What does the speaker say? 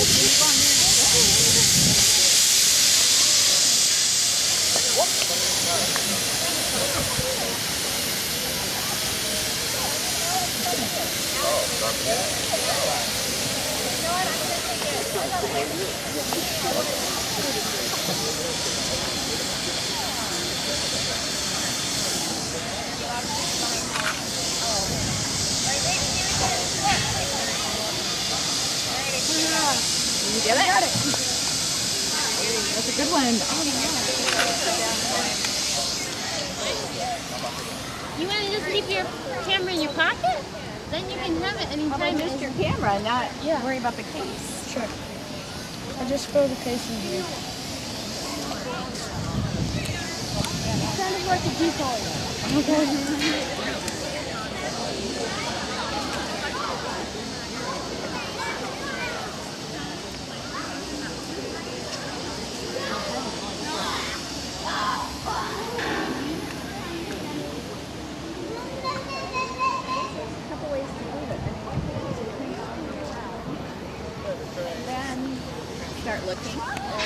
You get it? Got it. That's a good one. You want to just keep your camera in your pocket? Then you can have it anytime. Just your camera, not worry about the case. Sure. I just throw the case in here. It's kind of like a decoy. Then start looking.